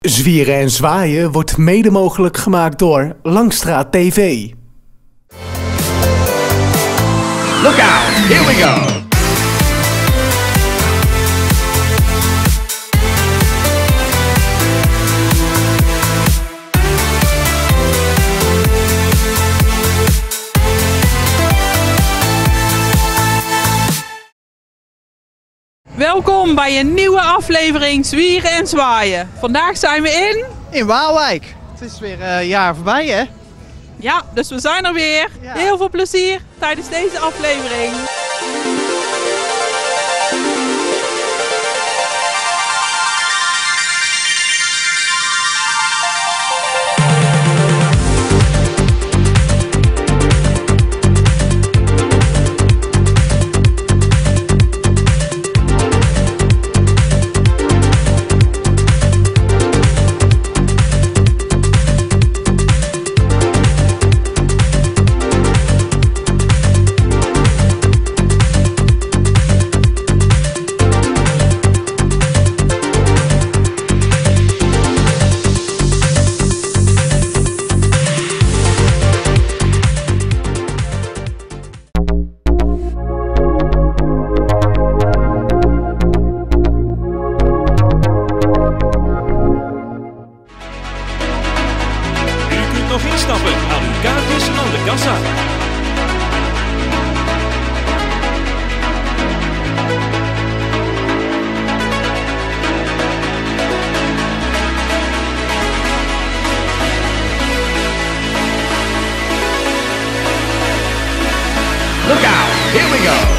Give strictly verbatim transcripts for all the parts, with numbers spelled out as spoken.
Zwieren en zwaaien wordt mede mogelijk gemaakt door Langstraat T V. Look out, here we go! Welkom bij een nieuwe aflevering Zwieren en Zwaaien. Vandaag zijn we in... In Waalwijk. Het is weer een uh, jaar voorbij, hè? Ja, dus we zijn er weer. Ja. Heel veel plezier tijdens deze aflevering. Nog instappen aan uw kaartjes aan de kassa. Look out, here we go!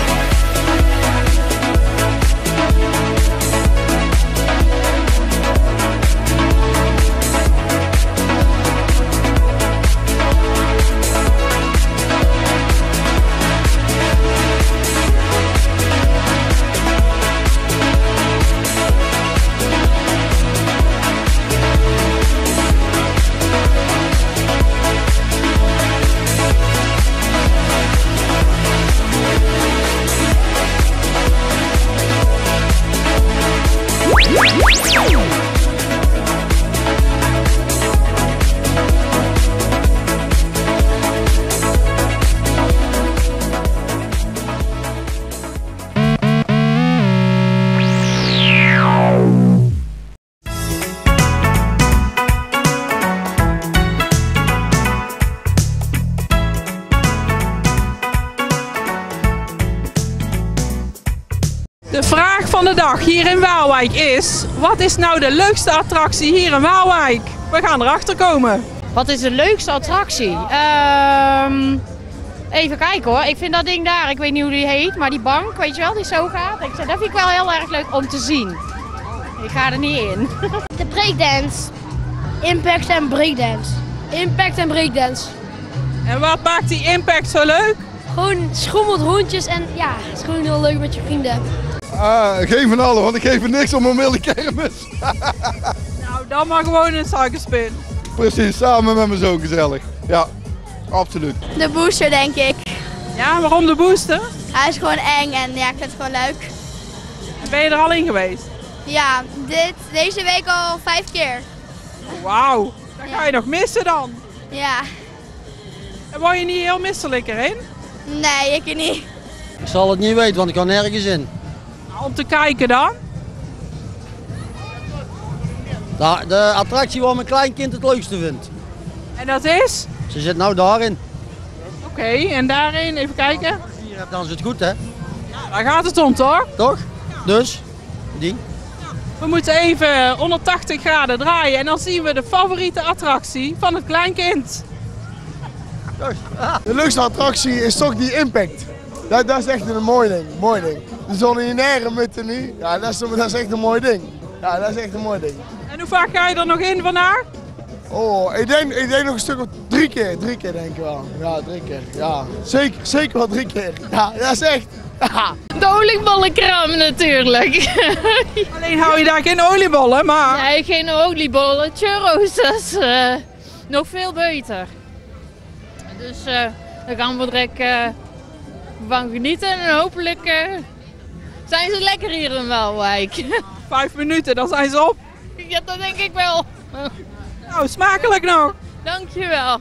De vraag van de dag hier in Waalwijk is: wat is nou de leukste attractie hier in Waalwijk? We gaan erachter komen. Wat is de leukste attractie? Um, even kijken hoor. Ik vind dat ding daar, ik weet niet hoe die heet, maar die bank, weet je wel, die zo gaat. Ik, dat vind ik wel heel erg leuk om te zien. Ik ga er niet in. De breakdance. Impact en breakdance. Impact en breakdance. En wat maakt die Impact zo leuk? Gewoon schommelt rondjes en ja, het is gewoon heel leuk met je vrienden. Uh, geen van allen, want ik geef er niks om een milde kermis. Nou, dan maar gewoon een suikerspin. Precies, samen met mijn zoon gezellig. Ja, absoluut. De booster denk ik. Ja, waarom de booster? Hij is gewoon eng en ja, ik vind het gewoon leuk. En ben je er al in geweest? Ja, dit, deze week al vijf keer. Wauw, dan ga je nog missen dan. Ja. En word je niet heel misselijk erin? Nee, ik niet. Ik zal het niet weten, want ik kan nergens in. Nou, om te kijken dan? De, de attractie waar mijn kleinkind het leukste vindt. En dat is? Ze zit nou daarin. Oké, okay, en daarin, even kijken. Hier hebt dan is het goed, hè? Daar gaat het om, toch? Toch? Dus, die. We moeten even honderdtachtig graden draaien en dan zien we de favoriete attractie van het kleinkind. De leukste attractie is toch die Impact. Dat, dat is echt een mooi ding, mooi ding. De zonaire met nu, ja, dat is, dat is echt een mooi ding. Ja, dat is echt een mooi ding. En hoe vaak ga je er nog in vandaag? Oh, ik denk, ik denk nog een stuk of drie keer, drie keer denk ik wel. Ja, drie keer, ja. Zeker, zeker wel drie keer. Ja, dat is echt. Ja. De oliebollenkraam natuurlijk. Alleen hou je daar geen oliebollen, maar... Nee, geen oliebollen, churros, dat is uh, nog veel beter. Dus uh, daar gaan we direct uh, van genieten en hopelijk uh, zijn ze lekker hier in Waalwijk. Vijf minuten, dan zijn ze op. Ja, dat denk ik wel. Nou, smakelijk nog. Dankjewel.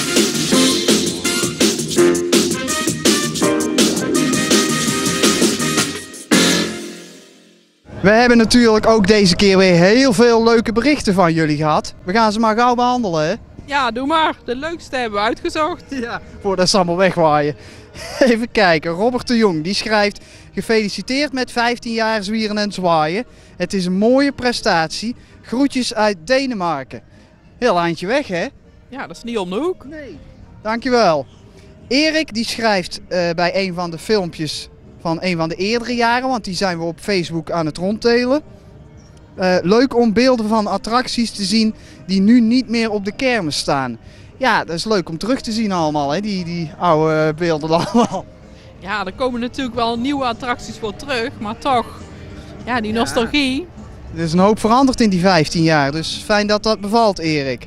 We hebben natuurlijk ook deze keer weer heel veel leuke berichten van jullie gehad. We gaan ze maar gauw behandelen, hè? Ja, doe maar. De leukste hebben we uitgezocht. Ja, voordat ze allemaal wegwaaien. Even kijken, Robert de Jong die schrijft: gefeliciteerd met vijftien jaar zwieren en zwaaien. Het is een mooie prestatie. Groetjes uit Denemarken. Heel eindje weg, hè? Ja, dat is niet om de hoek. Nee. Dankjewel. Erik die schrijft uh, bij een van de filmpjes van een van de eerdere jaren, want die zijn we op Facebook aan het ronddelen. Uh, leuk om beelden van attracties te zien die nu niet meer op de kermis staan. Ja, dat is leuk om terug te zien allemaal, hè? Die, die oude beelden allemaal. Ja, er komen natuurlijk wel nieuwe attracties voor terug, maar toch, ja, die nostalgie. Er is een hoop veranderd in die vijftien jaar, dus fijn dat dat bevalt, Erik.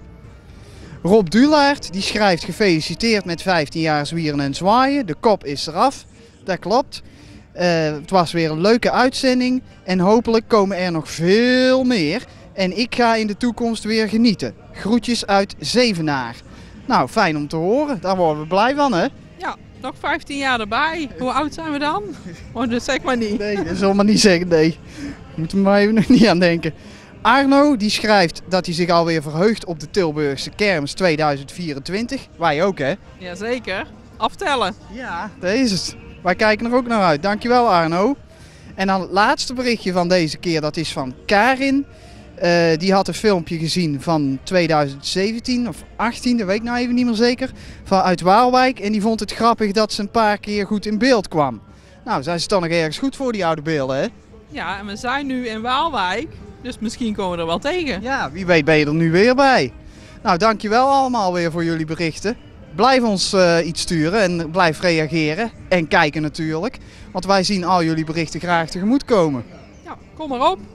Rob Dulaert die schrijft: gefeliciteerd met vijftien jaar zwieren en zwaaien. De kop is eraf. Dat klopt. Uh, het was weer een leuke uitzending en hopelijk komen er nog veel meer. En ik ga in de toekomst weer genieten. Groetjes uit Zevenaar. Nou, fijn om te horen. Daar worden we blij van, hè? Ja, nog vijftien jaar erbij. Hoe oud zijn we dan? Oh, dat zeg maar niet. Nee, dat zal maar niet zeggen, nee. Moeten we maar even nog niet aan denken. Arno die schrijft dat hij zich alweer verheugt op de Tilburgse Kermis tweeduizend vierentwintig. Wij ook, hè? Jazeker. Aftellen. Ja, dat is het. Wij kijken er ook naar uit. Dankjewel, Arno. En dan het laatste berichtje van deze keer, dat is van Karin. Uh, die had een filmpje gezien van tweeduizend zeventien of achttien, dat weet ik nou even niet meer zeker. Vanuit Waalwijk. En die vond het grappig dat ze een paar keer goed in beeld kwam. Nou, zijn ze dan nog ergens goed voor die oude beelden, hè? Ja, en we zijn nu in Waalwijk. Dus misschien komen we er wel tegen. Ja, wie weet ben je er nu weer bij. Nou, dankjewel allemaal weer voor jullie berichten. Blijf ons uh, iets sturen en blijf reageren. En kijken natuurlijk. Want wij zien al jullie berichten graag tegemoet komen. Ja, kom maar op.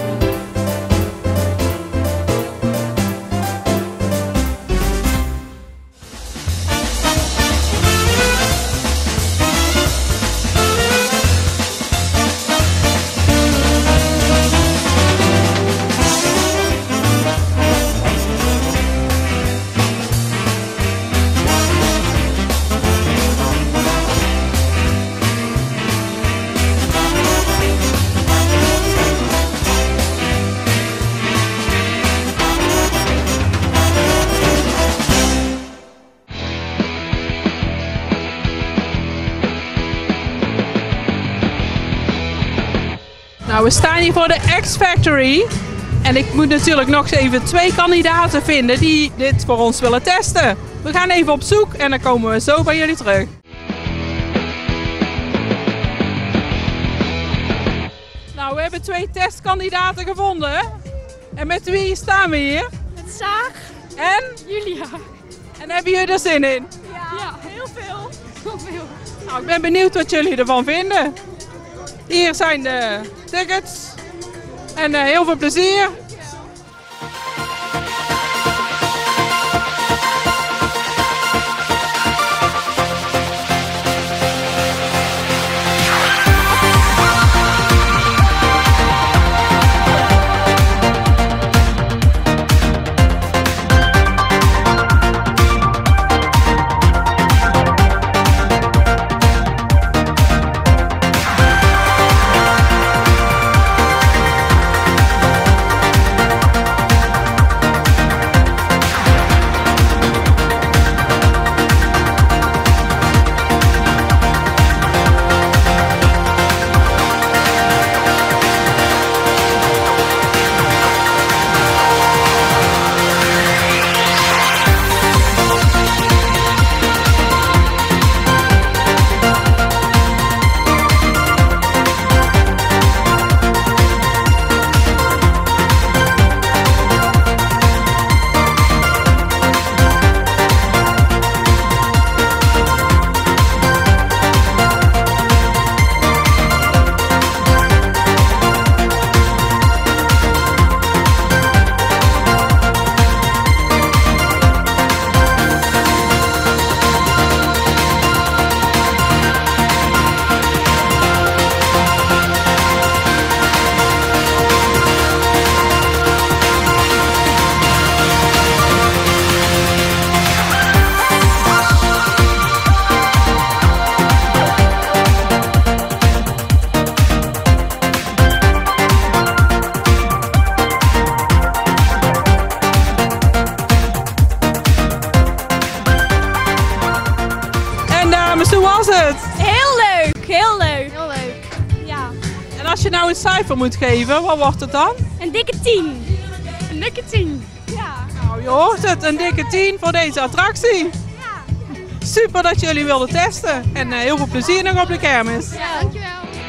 Nou, we staan hier voor de X-Factory. En ik moet natuurlijk nog even twee kandidaten vinden die dit voor ons willen testen. We gaan even op zoek en dan komen we zo bij jullie terug. Nou, we hebben twee testkandidaten gevonden. En met wie staan we hier? Met Saag en Julia. En hebben jullie er zin in? Ja, ja, heel veel. Heel veel. Nou, ik ben benieuwd wat jullie ervan vinden. Hier zijn de tickets. En uh, heel veel plezier. was het? Heel leuk, heel leuk. Heel leuk. Ja. En als je nou een cijfer moet geven, wat wordt het dan? Een dikke tien. Een dikke tien. Ja. Nou, je hoort het, een dikke tien voor deze attractie. Ja. Super dat jullie wilden testen. En uh, heel veel plezier nog op de kermis. Ja, dankjewel.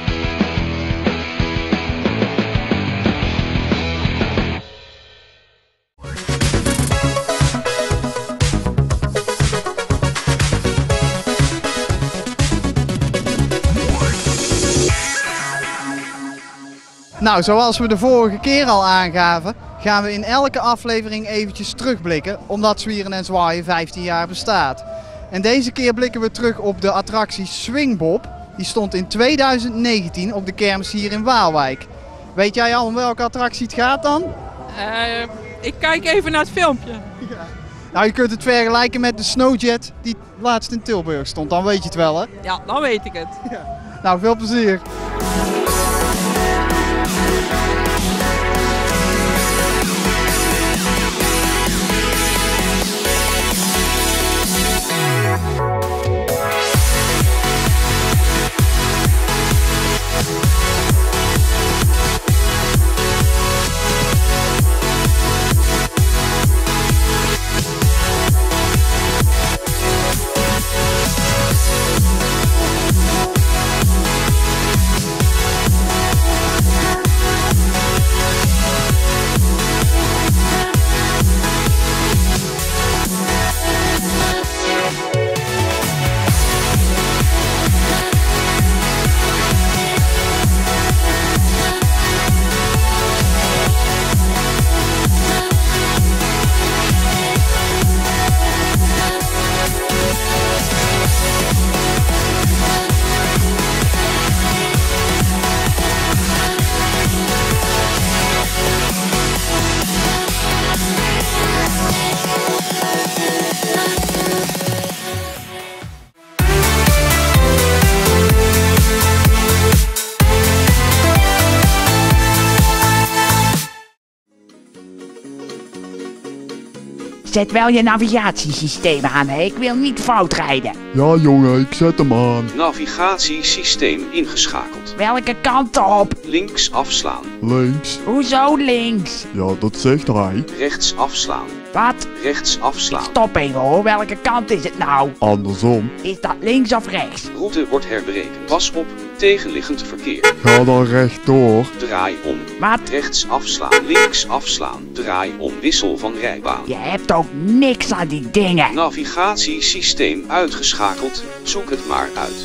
Nou, zoals we de vorige keer al aangaven, gaan we in elke aflevering eventjes terugblikken, omdat Zwieren en Zwaaien vijftien jaar bestaat. En deze keer blikken we terug op de attractie Swingbob. Die stond in tweeduizend negentien op de kermis hier in Waalwijk. Weet jij al om welke attractie het gaat dan? Uh, ik kijk even naar het filmpje. Ja. Nou, je kunt het vergelijken met de Snowjet die laatst in Tilburg stond, dan weet je het wel, hè? Ja, dan weet ik het. Ja. Nou, veel plezier! Zet wel je navigatiesysteem aan, hè? Ik wil niet fout rijden. Ja jongen, ik zet hem aan. Navigatiesysteem ingeschakeld. Welke kant op? Links afslaan. Links. Hoezo links? Ja, dat zegt hij. Rechts afslaan. Wat? Rechts afslaan. Stop even hoor, welke kant is het nou? Andersom. Is dat links of rechts? Route wordt herberekend. Pas op, tegenliggend verkeer. Ga dan rechtdoor. Draai om. Wat? Rechts afslaan. Links afslaan. Draai om. Wissel van rijbaan. Je hebt ook niks aan die dingen. Navigatiesysteem uitgeschakeld. Zoek het maar uit.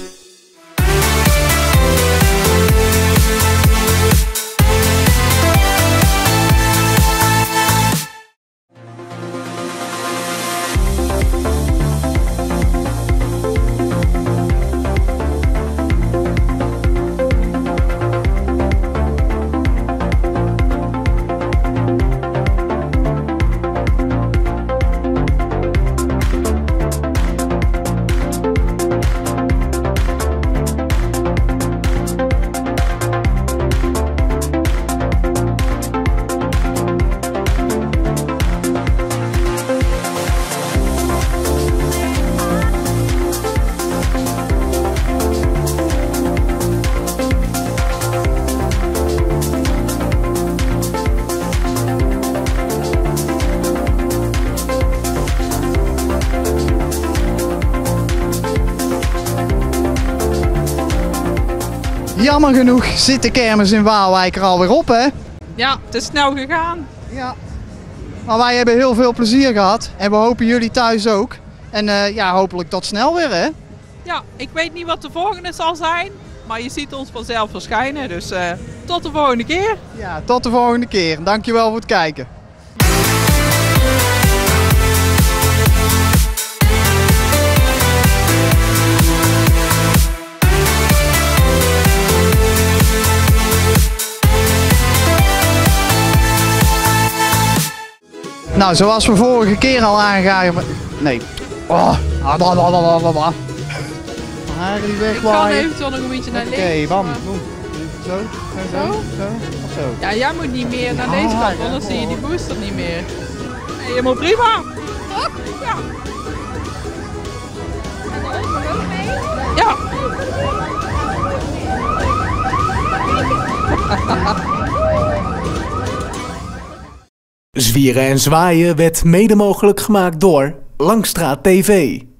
Jammer genoeg zit de kermis in Waalwijk er alweer op, hè? Ja, het is snel gegaan. Ja. Maar wij hebben heel veel plezier gehad en we hopen jullie thuis ook. En uh, ja, hopelijk tot snel weer, hè? Ja, ik weet niet wat de volgende zal zijn, maar je ziet ons vanzelf verschijnen. Dus uh, tot de volgende keer. Ja, tot de volgende keer. Dankjewel voor het kijken. Nou, zoals we vorige keer al aangaven... Nee. Oh. Haren die Ik wegwaaien. kan eventueel nog een beetje naar links. Oké, okay, bam. maar- Zo, zo, zo, zo, of zo. Ja, jij moet niet meer naar deze Ah, kant, ja, anders zie je die oh. booster niet meer. Nee, helemaal prima. Toch? Ja. Ja. Zwieren en zwaaien werd mede mogelijk gemaakt door Langstraat T V.